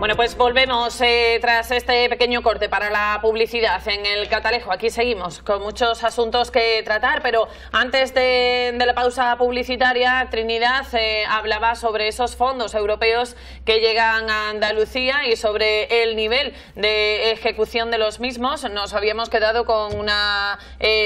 Bueno, pues volvemos tras este pequeño corte para la publicidad en el Catalejo. Aquí seguimos con muchos asuntos que tratar, pero antes de la pausa publicitaria, Trinidad hablaba sobre esos fondos europeos que llegan a Andalucía y sobre el nivel de ejecución de los mismos. Nos habíamos quedado con una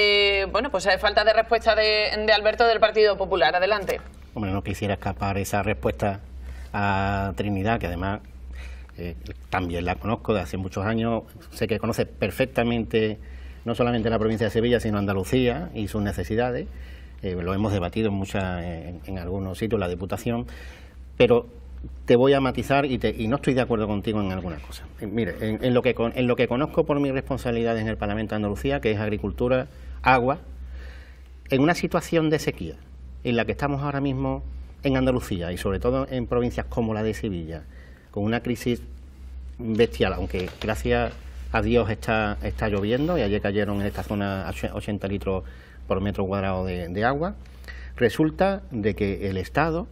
falta de respuesta de Alberto del Partido Popular. Adelante. Hombre, no quisiera escapar esa respuesta a Trinidad, que además también la conozco de hace muchos años. Sé que conoce perfectamente no solamente la provincia de Sevilla, sino Andalucía y sus necesidades. Lo hemos debatido en algunos sitios, la Diputación, pero te voy a matizar y no estoy de acuerdo contigo en alguna cosa. Mire, en lo que conozco por mis responsabilidades en el Parlamento de Andalucía, que es agricultura, agua, en una situación de sequía en la que estamos ahora mismo en Andalucía y sobre todo en provincias como la de Sevilla, con una crisis bestial, aunque gracias a Dios está lloviendo, y ayer cayeron en esta zona 80 litros por metro cuadrado de agua. Resulta de que el Estado,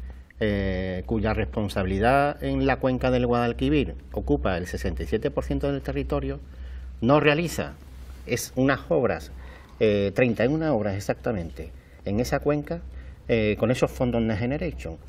cuya responsabilidad en la cuenca del Guadalquivir ocupa el 67% del territorio, no realiza unas obras, 31 obras exactamente, en esa cuenca, con esos fondos Next Generation.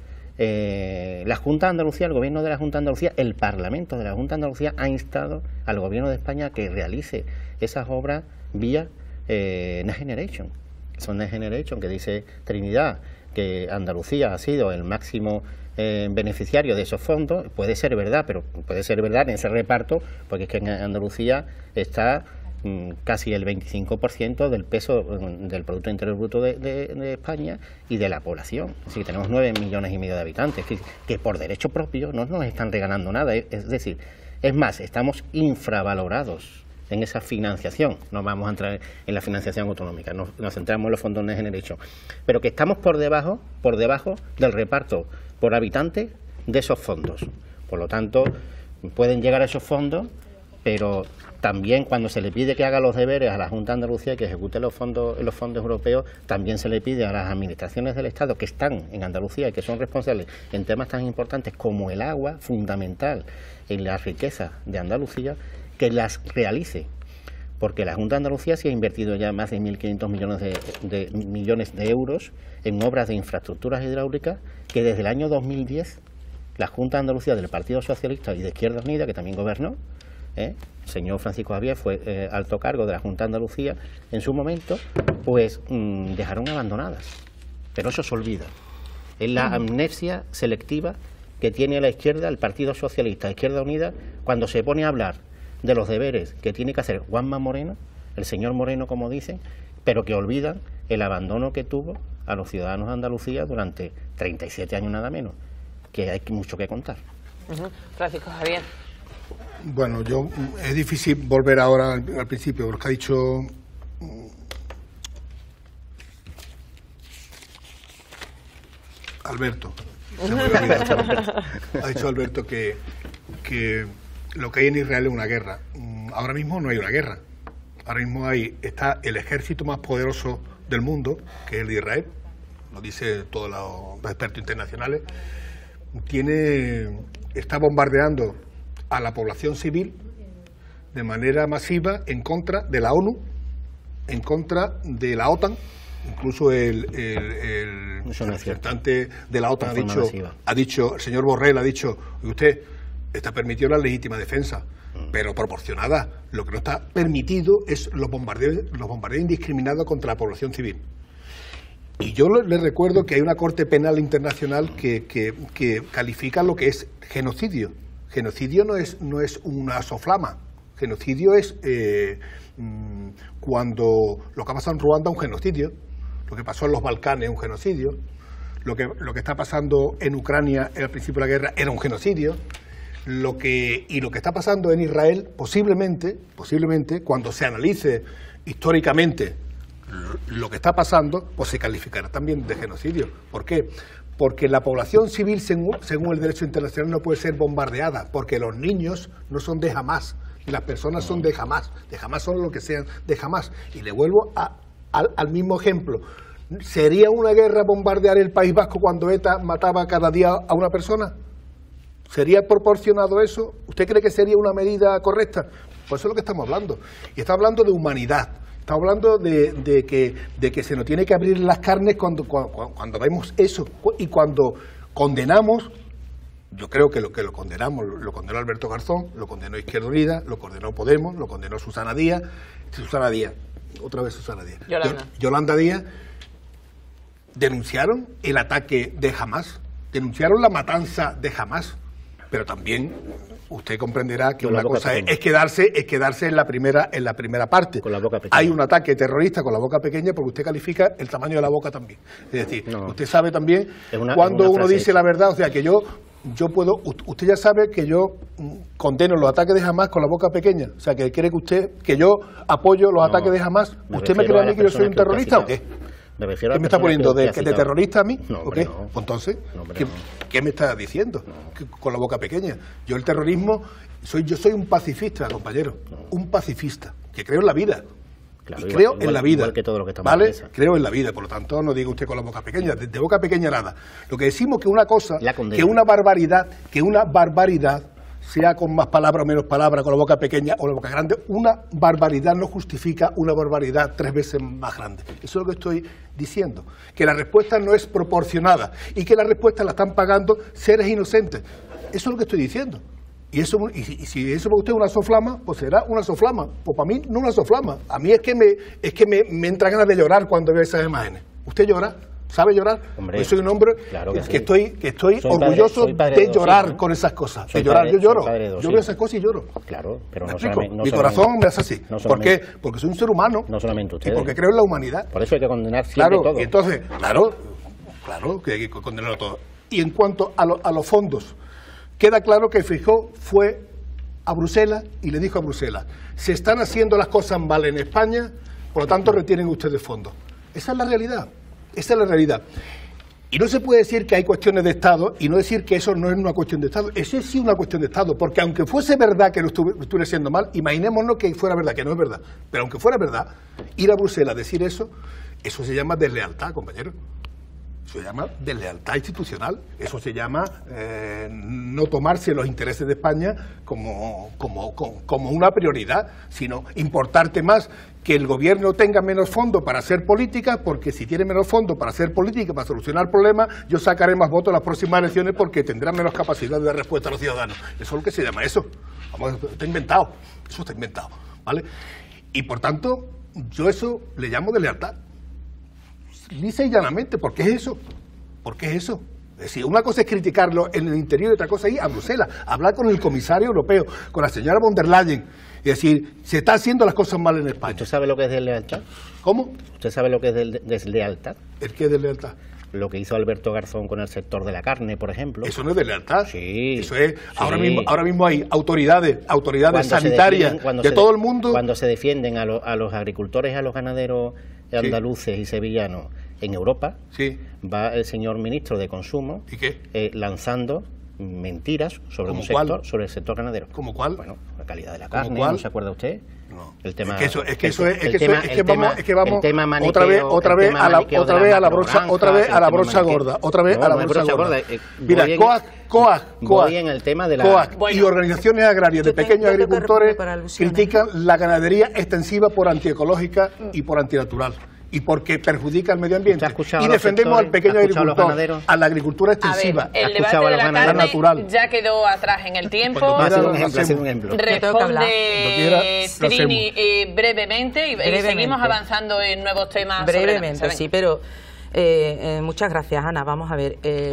La Junta de Andalucía, el Gobierno de la Junta de Andalucía, el Parlamento de la Junta de Andalucía ha instado al Gobierno de España que realice esas obras vía Next Generation. Son Next Generation, que dice Trinidad que Andalucía ha sido el máximo beneficiario de esos fondos. Puede ser verdad, pero puede ser verdad en ese reparto, porque es que en Andalucía está casi el 25% del peso del Producto Interior Bruto de España y de la población. Es decir, tenemos 9,5 millones de habitantes que por derecho propio no nos están regalando nada. Es decir, es más, estamos infravalorados en esa financiación. No vamos a entrar en la financiación autonómica, nos centramos en los fondos Next Generation, pero que estamos por debajo del reparto por habitante de esos fondos. Por lo tanto, pueden llegar a esos fondos, pero también cuando se le pide que haga los deberes a la Junta de Andalucía y que ejecute los fondos europeos, también se le pide a las administraciones del Estado que están en Andalucía y que son responsables en temas tan importantes como el agua, fundamental en la riqueza de Andalucía, que las realice. Porque la Junta de Andalucía sí ha invertido ya más de 1.500 millones de euros en obras de infraestructuras hidráulicas que desde el año 2010 la Junta de Andalucía del Partido Socialista y de Izquierda Unida, que también gobernó, el señor Francisco Javier fue alto cargo de la Junta de Andalucía en su momento, pues dejaron abandonadas. Pero eso se olvida. Es la amnesia selectiva que tiene la izquierda, el Partido Socialista, Izquierda Unida, cuando se pone a hablar de los deberes que tiene que hacer Juanma Moreno, el señor Moreno como dicen, pero que olvidan el abandono que tuvo a los ciudadanos de Andalucía durante 37 años nada menos, que hay mucho que contar. Francisco Javier. Bueno, es difícil volver ahora al principio, porque ha dicho Alberto. Ha dicho Alberto que lo que hay en Israel es una guerra. Ahora mismo no hay una guerra. Ahora mismo está el ejército más poderoso del mundo, que es el de Israel, lo dicen todos los expertos internacionales. Está bombardeando a la población civil de manera masiva en contra de la ONU, en contra de la OTAN. Incluso el representante de la OTAN ha dicho, el señor Borrell ha dicho, usted está permitido la legítima defensa, pero proporcionada. Lo que no está permitido es los bombardeos indiscriminados contra la población civil. Y yo le recuerdo que hay una Corte Penal Internacional que califica lo que es genocidio. Genocidio no es una soflama. Genocidio es cuando lo que ha pasado en Ruanda es un genocidio, lo que pasó en los Balcanes es un genocidio, lo que está pasando en Ucrania al principio de la guerra era un genocidio, y lo que está pasando en Israel posiblemente, cuando se analice históricamente lo que está pasando, pues se calificará también de genocidio. ¿Por qué? Porque la población civil, según el derecho internacional, no puede ser bombardeada, porque los niños no son de Hamás, y las personas son de Hamás son lo que sean de Hamás. Y le vuelvo al mismo ejemplo. ¿Sería una guerra bombardear el País Vasco cuando ETA mataba cada día a una persona? ¿Sería proporcionado eso? ¿Usted cree que sería una medida correcta? Pues eso es lo que estamos hablando. Y está hablando de humanidad. Está hablando de que se nos tiene que abrir las carnes cuando vemos eso. Y cuando condenamos, yo creo que lo condenamos, lo condenó Alberto Garzón, lo condenó Izquierda Unida, lo condenó Podemos, lo condenó Susana Díaz, otra vez Susana Díaz. Yolanda Díaz. Denunciaron el ataque de Hamás, denunciaron la matanza de Hamás. Pero también usted comprenderá que una cosa es quedarse en la primera parte. Con la boca pequeña. Hay un ataque terrorista con la boca pequeña porque usted califica el tamaño de la boca también. Es decir, usted sabe también cuando uno dice la verdad, o sea, que yo puedo, usted ya sabe que yo condeno los ataques de Hamás con la boca pequeña. O sea, que cree que yo apoyo los ataques de Hamás. ¿Usted me cree a mí que yo soy un terrorista o qué? Me refiero a ¿Qué me está poniendo? ¿De terrorista a mí? No, ¿O qué? no. Pues entonces, No, ¿qué me está diciendo? Con la boca pequeña. Yo el terrorismo, yo soy un pacifista, compañero. Un pacifista, que creo en la vida. Claro, y creo en la vida. Igual que todo lo que estamos ¿vale? Creo en la vida, por lo tanto, no diga usted con la boca pequeña. De boca pequeña nada. Lo que decimos que una cosa, que una barbaridad, sea con más palabras o menos palabras, con la boca pequeña o la boca grande, una barbaridad no justifica una barbaridad 3 veces más grande. Eso es lo que estoy diciendo. Que la respuesta no es proporcionada y que la respuesta la están pagando seres inocentes. Eso es lo que estoy diciendo. Y si eso para usted es una soflama, pues será una soflama. Pues para mí no una soflama. A mí es que me entra ganas de llorar cuando veo esas imágenes. ¿Usted llora? ¿Sabe llorar? Hombre, yo soy un hombre claro que estoy orgulloso padre de llorar hijos, con esas cosas. Soy De llorar, padre, yo lloro. Yo veo esas cosas y lloro. Claro, pero no explico? solamente... Mi corazón me hace así. ¿Por qué? Porque soy un ser humano. No solamente usted. Y porque creo en la humanidad. Por eso hay que condenar siempre todo. Y entonces, claro que hay que condenarlo todo. Y en cuanto a los fondos, queda claro que Feijóo fue a Bruselas y le dijo a Bruselas: se están haciendo las cosas mal en España, por lo tanto retienen ustedes fondos. Esa es la realidad. Esa es la realidad. Y no se puede decir que hay cuestiones de Estado y no decir que eso no es una cuestión de Estado. Eso es sí una cuestión de Estado, porque aunque fuese verdad que lo estuviera haciendo mal, imaginémonos que fuera verdad, que no es verdad, pero aunque fuera verdad, ir a Bruselas a decir eso se llama deslealtad, compañero. Eso se llama deslealtad institucional. Eso se llama no tomarse los intereses de España como una prioridad, sino importarte más que el gobierno tenga menos fondos para hacer política, porque si tiene menos fondos para hacer política, para solucionar problemas, yo sacaré más votos en las próximas elecciones porque tendrá menos capacidad de dar respuesta a los ciudadanos. Eso es lo que se llama eso. Vamos, está inventado. Eso está inventado, ¿vale? Y por tanto, yo eso le llamo deslealtad. Lisa y llanamente, ¿por qué es eso? ¿Por qué es eso? Es decir, una cosa es criticarlo en el interior y otra cosa es ir a Bruselas, hablar con el comisario europeo, con la señora von der Leyen, y decir, se está haciendo las cosas mal en España. ¿Usted sabe lo que es deslealtad? ¿Cómo? ¿Usted sabe lo que es deslealtad? ¿El qué es deslealtad? Lo que hizo Alberto Garzón con el sector de la carne, por ejemplo. Eso no es deslealtad. Sí. Eso es. Sí. Ahora mismo hay autoridades sanitarias de todo el mundo. Cuando se defienden a los agricultores y a los ganaderos andaluces y sevillanos en Europa, va el señor ministro de Consumo ¿y qué? Lanzando mentiras sobre un ¿Cuál? sector, sobre el sector ganadero. ¿Cómo cuál? Bueno, la calidad de la carne, ¿cuál? ¿no se acuerda usted? No. El tema, es que vamos otra vez a la brocha gorda. Mira, COAG voy en el tema de la y organizaciones agrarias de pequeños agricultores critican la ganadería extensiva por antiecológica y por antinatural. Y porque perjudica al medio ambiente. Y defendemos al pequeño agricultor, a la agricultura extensiva. El debate de la carne natural ya quedó atrás en el tiempo. Ha sido un ejemplo. Responde Trini brevemente y seguimos avanzando en nuevos temas. Brevemente, sí, pero muchas gracias, Ana. Vamos a ver.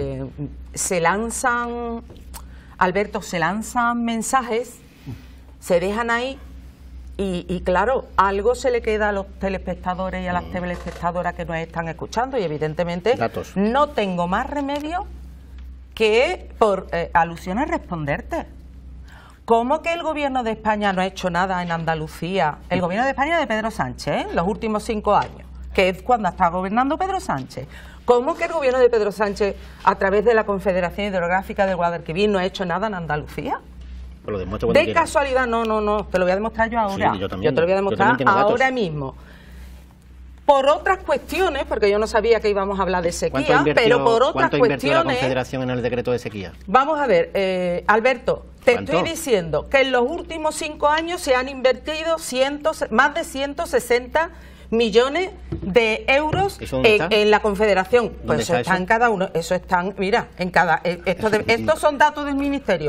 Alberto, se lanzan mensajes, se dejan ahí. Y claro, algo se le queda a los telespectadores y a las telespectadoras que nos están escuchando y evidentemente no tengo más remedio que por alusiones responderte. ¿Cómo que el gobierno de España no ha hecho nada en Andalucía? El gobierno de España de Pedro Sánchez, los últimos 5 años, que es cuando está gobernando Pedro Sánchez. ¿Cómo que el gobierno de Pedro Sánchez, a través de la Confederación Hidrográfica del Guadalquivir, no ha hecho nada en Andalucía? De casualidad, no, te lo voy a demostrar yo ahora. Sí, yo te lo voy a demostrar ahora mismo. por otras cuestiones, porque yo no sabía que íbamos a hablar de sequía, pero por otras ¿cuánto invirtió la cuestiones... Confederación en el decreto de sequía? Vamos a ver, Alberto, te ¿Cuánto? estoy diciendo que en los últimos 5 años se han invertido más de 160 millones de euros en la Confederación. Pues eso está en cada uno, eso están, mira, en cada... estos son datos del Ministerio.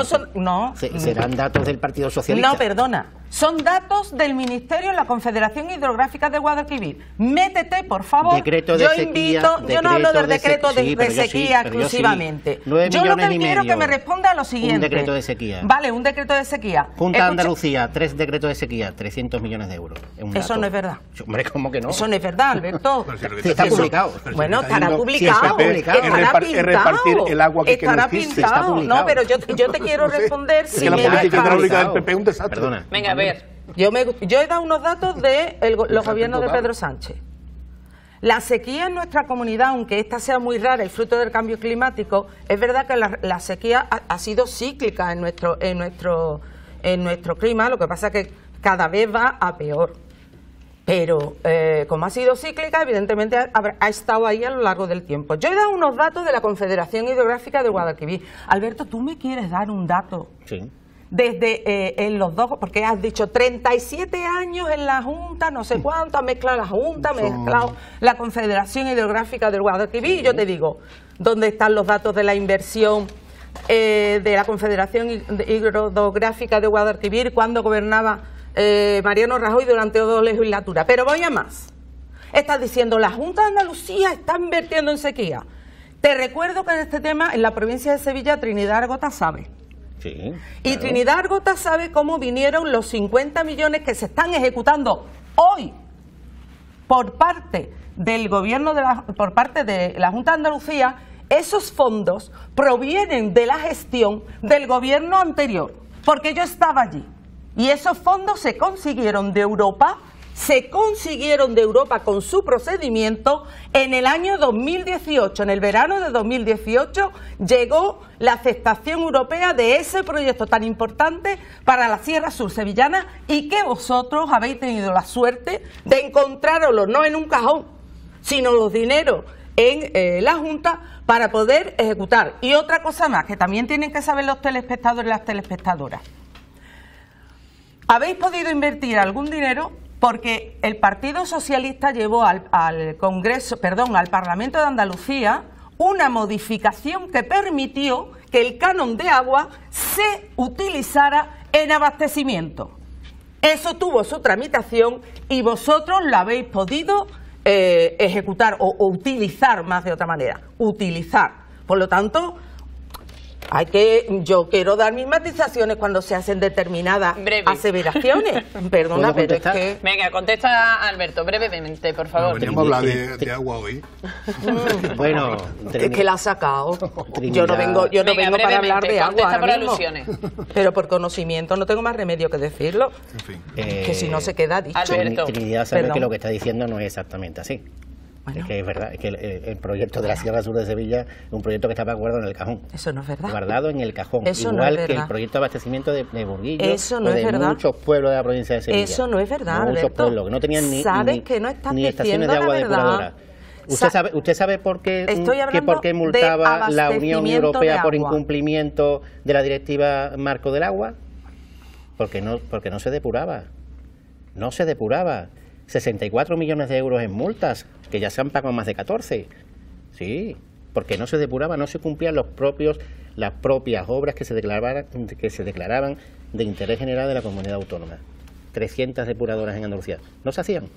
¿Serán datos del Partido Socialista? No, perdona. Son datos del Ministerio de la Confederación Hidrográfica de Guadalquivir. Métete, por favor. Decreto de sequía, yo no hablo del decreto de sequía exclusivamente. Yo lo que quiero que me responda a lo siguiente. Un decreto de sequía. Vale, un decreto de sequía. Junta de Andalucía, 3 decretos de sequía, 300 millones de euros. Eso no es verdad. Hombre, ¿cómo que no? Eso no es verdad, Alberto. Sí, está publicado. Bueno, estará publicado. Está publicado. Estará pintado. Repartir el agua que estará pintado. No, pero yo te quiero responder si la me política dejas. hidráulica del PP es un desastre. Perdona. Venga, a ver. Yo he dado unos datos de los gobiernos de Pedro Sánchez. La sequía en nuestra comunidad, aunque esta sea muy rara, el fruto del cambio climático, es verdad que la sequía ha sido cíclica en nuestro clima, lo que pasa es que cada vez va a peor. Pero como ha sido cíclica, evidentemente ha estado ahí a lo largo del tiempo. Yo he dado unos datos de la Confederación Hidrográfica de Guadalquivir. Alberto, ¿tú me quieres dar un dato? Sí. Desde en los dos, porque has dicho 37 años en la Junta, no sé cuánto, has mezclado la Junta, has mezclado la Confederación Hidrográfica del Guadalquivir, y yo te digo, ¿dónde están los datos de la inversión de la Confederación Hidrográfica de Guadalquivir cuando gobernaba Mariano Rajoy durante 2 legislaturas? Pero voy a más. Estás diciendo, la Junta de Andalucía está invirtiendo en sequía. Te recuerdo que en este tema, en la provincia de Sevilla, Trinidad Argota sabe. Sí, claro. Y Trinidad Argota sabe cómo vinieron los 50 millones que se están ejecutando hoy por parte del gobierno por parte de la Junta de Andalucía. Esos fondos provienen de la gestión del gobierno anterior, porque yo estaba allí. Y esos fondos se consiguieron de Europa con su procedimiento en el año 2018. En el verano de 2018 llegó la aceptación europea de ese proyecto tan importante para la Sierra Sur sevillana, y que vosotros habéis tenido la suerte de encontrarlo no en un cajón, sino los dineros en la Junta para poder ejecutar. Y otra cosa más que también tienen que saber los telespectadores y las telespectadoras. ¿Habéis podido invertir algún dinero? Porque el Partido Socialista llevó al Parlamento de Andalucía una modificación que permitió que el canon de agua se utilizara en abastecimiento. Eso tuvo su tramitación y vosotros lo habéis podido ejecutar o utilizar, más de otra manera, utilizar. Por lo tanto, yo quiero dar mis matizaciones cuando se hacen determinadas aseveraciones. Perdona, pero es que... Venga, contesta Alberto, brevemente, por favor. No, veníamos a hablar de agua hoy. Bueno, es que la ha sacado. Yo no vengo para hablar de agua contesta por mismo. alusiones. Pero por conocimiento no tengo más remedio que decirlo. En fin. Que si no se queda dicho. Alberto. Trinidad sabe que lo que está diciendo no es exactamente así. Bueno. Es que es verdad, es que el proyecto de la Sierra Sur de Sevilla es un proyecto que estaba guardado en el cajón. Eso no es verdad. Guardado en el cajón. Eso igual no es que verdad. el proyecto de abastecimiento de Burguillo. Eso no o de es verdad. muchos pueblos de la provincia de Sevilla. Eso no es verdad, Muchos Alberto. pueblos que no tenían ni estaciones de agua depuradora. ¿Usted sabe por qué multaba la Unión Europea por incumplimiento de la Directiva Marco del Agua? Porque no se depuraba. No se depuraba. 64 millones de euros en multas, que ya se han pagado más de 14. Sí, porque no se depuraba, no se cumplían las propias obras que se declaraban de interés general de la comunidad autónoma. 300 depuradoras en Andalucía. No se hacían.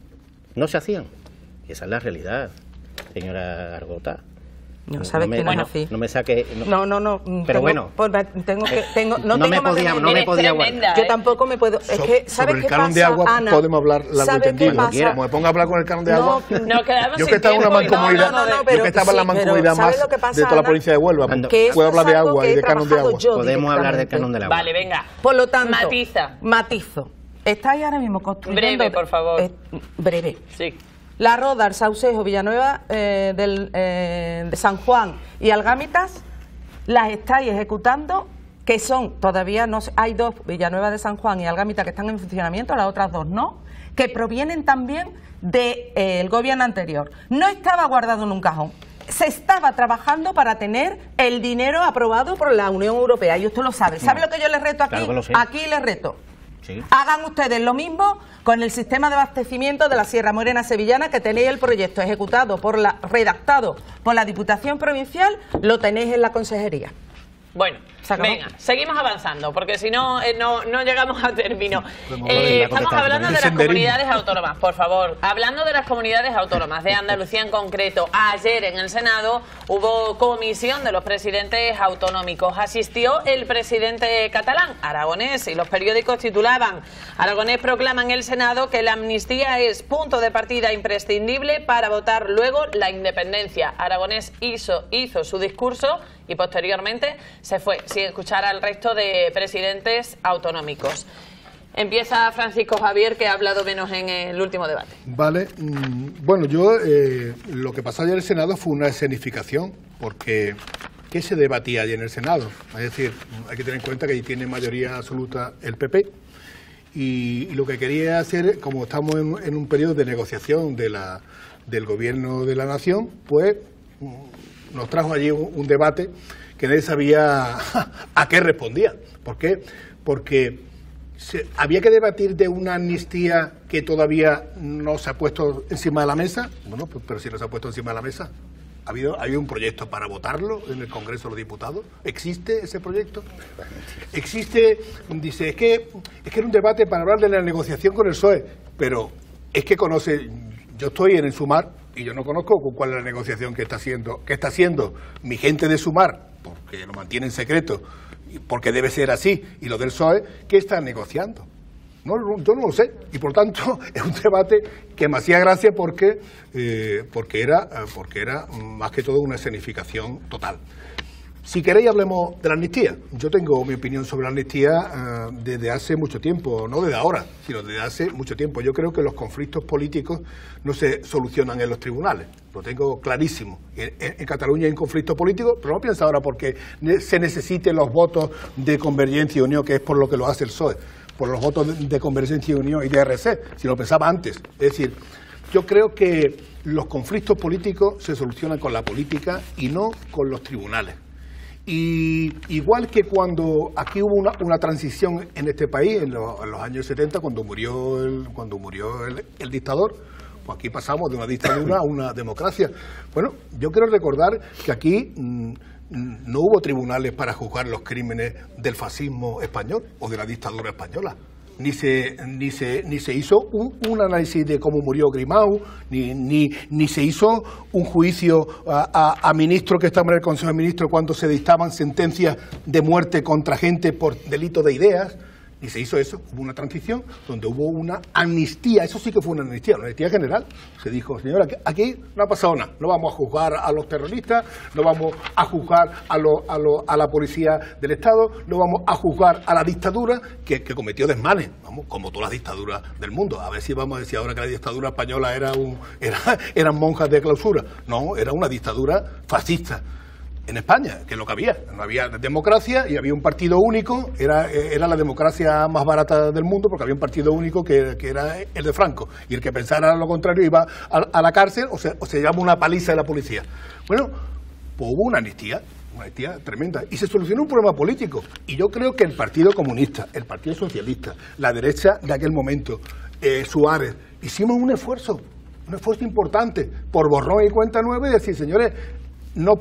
Y esa es la realidad, señora Argota. No, sabes que no es así. No me saque... No. Pero bueno. No me podía aguantar. Yo tampoco me puedo... Es que, ¿sabes qué pasa, Ana? Sobre el canon de agua podemos hablar largo y tendido. Como me ponga a hablar con el canon de agua... Yo que estaba en una mancomunidad... Yo que estaba en la mancomunidad más de toda la provincia de Huelva. Puedo hablar de agua y de canon de agua. Podemos hablar del canon del agua. Vale, venga. Por lo tanto... Matizo. Estáis ahora mismo construyendo... Breve, por favor. Breve. Sí. La Roda, el Saucejo, Villanueva de San Juan y Algámitas las estáis ejecutando que son, todavía no hay 2, Villanueva de San Juan y Algámita, que están en funcionamiento, las otras 2 no, que provienen también del gobierno anterior. No estaba guardado en un cajón. Se estaba trabajando para tener el dinero aprobado por la Unión Europea, y usted lo sabe. ¿Sabe lo que yo les reto aquí? Claro que lo sé. Aquí les reto. Sí. Hagan ustedes lo mismo con el sistema de abastecimiento de la Sierra Morena Sevillana, que tenéis el proyecto redactado por la Diputación Provincial, lo tenéis en la consejería. Bueno, venga, seguimos avanzando, porque si no, no llegamos a término. Estamos hablando de las comunidades autónomas, por favor. Hablando de las comunidades autónomas, de Andalucía en concreto. Ayer en el Senado hubo comisión de los presidentes autonómicos. Asistió el presidente catalán, Aragonés, y los periódicos titulaban: Aragonés proclama en el Senado que la amnistía es punto de partida imprescindible para votar luego la independencia. Aragonés hizo su discurso y posteriormente se fue, sin escuchar al resto de presidentes autonómicos. Empieza Francisco Javier, que ha hablado menos en el último debate. Vale, bueno, lo que pasó ayer en el Senado fue una escenificación, porque ¿qué se debatía ayer en el Senado? Es decir, hay que tener en cuenta que ahí tiene mayoría absoluta el PP, y lo que quería hacer, como estamos en un periodo de negociación del gobierno de la nación, pues nos trajo allí un debate que nadie sabía a qué respondía. ¿Por qué? Porque había que debatir de una amnistía que todavía no se ha puesto encima de la mesa. Bueno, pues, pero si no se ha puesto encima de la mesa, ¿ha habido un proyecto para votarlo en el Congreso de los Diputados? ¿Existe ese proyecto? Existe, dice, es que era un debate para hablar de la negociación con el PSOE, pero es que yo estoy en el Sumar y yo no conozco cuál es la negociación que está haciendo mi gente de Sumar, porque lo mantiene en secreto, porque debe ser así, y lo del PSOE, ¿qué están negociando? No, yo no lo sé, y por tanto es un debate que me hacía gracia porque era más que todo una escenificación total. Si queréis hablemos de la amnistía. Yo tengo mi opinión sobre la amnistía desde hace mucho tiempo, no desde ahora, sino desde hace mucho tiempo. Yo creo que los conflictos políticos no se solucionan en los tribunales, lo tengo clarísimo. En Cataluña hay un conflicto político, pero no piensa ahora porque se necesiten los votos de Convergencia y Unión, que es por lo que lo hace el PSOE, por los votos de Convergencia y Unión y de RC, si lo pensaba antes. Es decir, yo creo que los conflictos políticos se solucionan con la política y no con los tribunales. Y igual que cuando aquí hubo una transición en este país en los años 70, cuando murió el dictador, pues aquí pasamos de una dictadura a una democracia. Bueno, yo quiero recordar que aquí no hubo tribunales para juzgar los crímenes del fascismo español o de la dictadura española. Ni se hizo un análisis de cómo murió Grimau, ni se hizo un juicio a ministros que estaban en el Consejo de Ministros cuando se dictaban sentencias de muerte contra gente por delito de ideas. Ni se hizo eso. Hubo una transición donde hubo una amnistía. Eso sí que fue una amnistía general. Se dijo, señora, aquí no ha pasado nada. No vamos a juzgar a los terroristas, no vamos a juzgar a la policía del Estado, no vamos a juzgar a la dictadura que cometió desmanes, vamos, como todas las dictaduras del mundo. A ver si vamos a decir ahora que la dictadura española eran monjas de clausura. No, era una dictadura fascista. En España, que es lo que había, no había democracia y había un partido único, era la democracia más barata del mundo porque había un partido único que era el de Franco, y el que pensara lo contrario iba a la cárcel o se llama una paliza de la policía. Bueno, pues hubo una amnistía tremenda, y se solucionó un problema político, y yo creo que el Partido Comunista, el Partido Socialista, la derecha de aquel momento, Suárez, hicimos un esfuerzo importante por borrón y cuenta nueva y decir, señores, no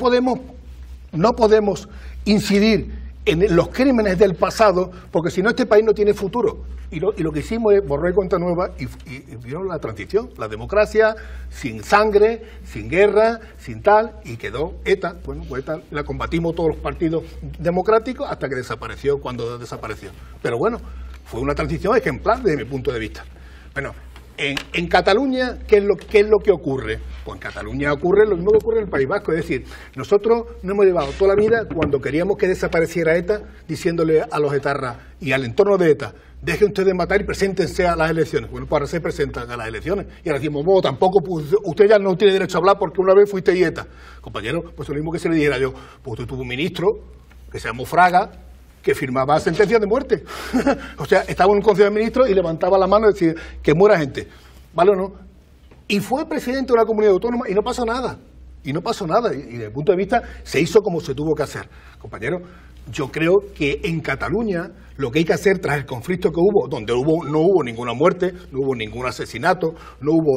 podemos incidir en los crímenes del pasado, porque si no este país no tiene futuro. Y lo que hicimos es borrar y cuenta nueva y vieron la transición, la democracia, sin sangre, sin guerra, sin tal, y quedó ETA. Bueno, pues ETA la combatimos todos los partidos democráticos hasta que desapareció cuando desapareció. Pero bueno, fue una transición ejemplar desde mi punto de vista. Bueno, en Cataluña, ¿qué es lo que ocurre? Pues en Cataluña ocurre lo mismo que ocurre en el País Vasco. Es decir, nosotros nos hemos llevado toda la vida cuando queríamos que desapareciera ETA, diciéndole a los etarras y al entorno de ETA, dejen ustedes de matar y preséntense a las elecciones. Bueno, pues ahora se presentan a las elecciones. Y ahora decimos, bueno, tampoco, pues, usted ya no tiene derecho a hablar porque una vez fuiste ETA. Compañero, pues lo mismo que se le dijera yo, pues usted tuvo un ministro que se llamó Fraga, que firmaba sentencias de muerte. O sea, estaba en un Consejo de Ministros y levantaba la mano y decía que muera gente. ¿Vale o no? Y fue presidente de una comunidad autónoma y no pasó nada. Y no pasó nada. Y desde el punto de vista se hizo como se tuvo que hacer. Compañeros, yo creo que en Cataluña lo que hay que hacer tras el conflicto que hubo, donde no hubo ninguna muerte, no hubo ningún asesinato, no hubo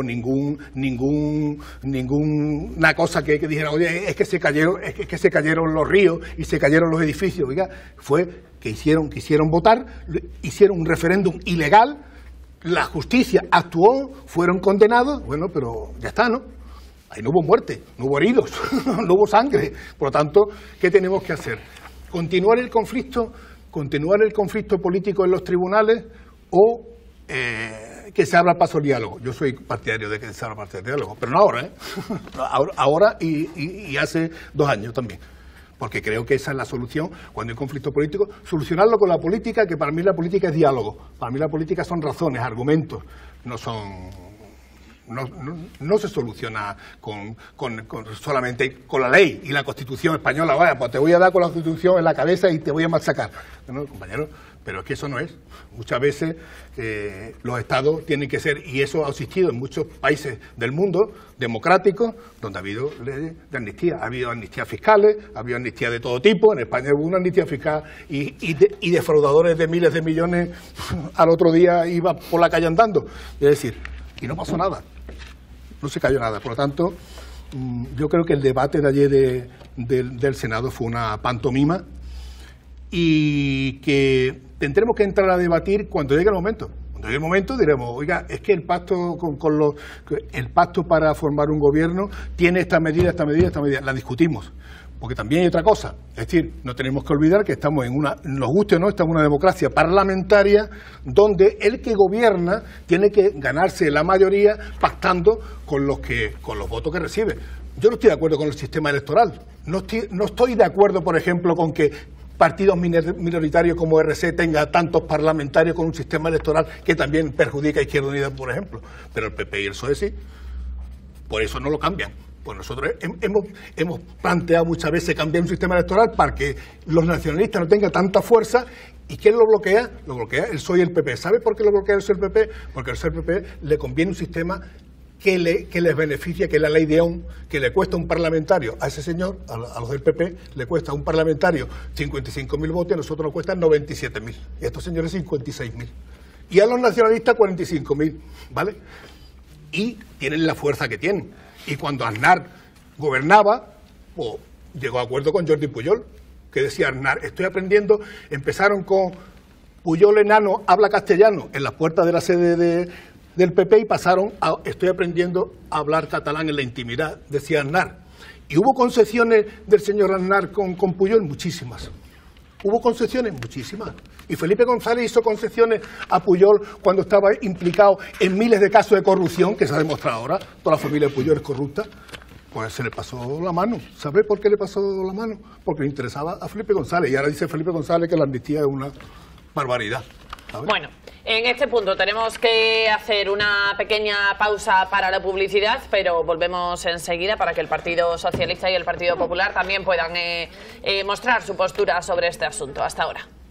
ninguna cosa que dijera, oye, es que se cayeron los ríos y se cayeron los edificios. Oiga, fue que quisieron votar, hicieron un referéndum ilegal, la justicia actuó, fueron condenados, bueno, pero ya está, ¿no? Ahí no hubo muerte, no hubo heridos, no hubo sangre. Por lo tanto, ¿qué tenemos que hacer? ¿Continuar el conflicto político en los tribunales o que se abra paso al diálogo? Yo soy partidario de que se abra paso al diálogo, pero no ahora, ¿eh? Ahora y hace 2 años también. Porque creo que esa es la solución cuando hay conflicto político, solucionarlo con la política, que para mí la política es diálogo. Para mí la política son razones, argumentos, no se soluciona solamente con la ley y la Constitución española. Vaya, pues te voy a dar con la Constitución en la cabeza y te voy a machacar. No, compañero, pero es que eso no es. Muchas veces los estados tienen que ser, y eso ha existido en muchos países del mundo democráticos, donde ha habido leyes de amnistía. Ha habido amnistías fiscales, ha habido amnistía de todo tipo. En España hubo una amnistía fiscal y defraudadores de miles de millones al otro día iba por la calle andando. Es decir, y no pasó nada. No se cayó nada. Por lo tanto, yo creo que el debate de ayer del Senado fue una pantomima y que tendremos que entrar a debatir cuando llegue el momento. Cuando llegue el momento diremos, oiga, es que el pacto el pacto para formar un gobierno tiene esta medida, la discutimos. Porque también hay otra cosa, es decir, no tenemos que olvidar que estamos nos guste o no, estamos en una democracia parlamentaria donde el que gobierna tiene que ganarse la mayoría pactando con los votos que recibe. Yo no estoy de acuerdo con el sistema electoral, no estoy de acuerdo, por ejemplo, con que partidos minoritarios como RC tenga tantos parlamentarios con un sistema electoral que también perjudica a Izquierda Unida, por ejemplo, pero el PP y el PSOE sí, por eso no lo cambian. Pues nosotros hemos planteado muchas veces cambiar un sistema electoral para que los nacionalistas no tengan tanta fuerza. ¿Y quién lo bloquea? Lo bloquea el PSOE y el PP. ¿Sabe por qué lo bloquea el PSOE y el PP? Porque al PSOE y el PP le conviene un sistema que les beneficia, que es la ley de Ohm, que le cuesta a un parlamentario, a ese señor, a los del PP, le cuesta a un parlamentario 55.000 votos y a nosotros nos cuestan 97.000. Y a estos señores 56.000. Y a los nacionalistas 45.000, ¿vale? Y tienen la fuerza que tienen. Y cuando Aznar gobernaba, pues, llegó a acuerdo con Jordi Pujol, que decía Aznar, estoy aprendiendo, empezaron con Pujol enano, habla castellano, en las puertas de la sede del PP y pasaron a estoy aprendiendo a hablar catalán en la intimidad, decía Aznar. Y hubo concesiones del señor Aznar con Pujol, muchísimas. Hubo concesiones, muchísimas. Y Felipe González hizo concesiones a Pujol cuando estaba implicado en miles de casos de corrupción, que se ha demostrado ahora, toda la familia de Pujol es corrupta, pues se le pasó la mano. ¿Sabe por qué le pasó la mano? Porque le interesaba a Felipe González. Y ahora dice Felipe González que la amnistía es una barbaridad. ¿Sabes? Bueno, en este punto tenemos que hacer una pequeña pausa para la publicidad, pero volvemos enseguida para que el Partido Socialista y el Partido Popular también puedan mostrar su postura sobre este asunto. Hasta ahora.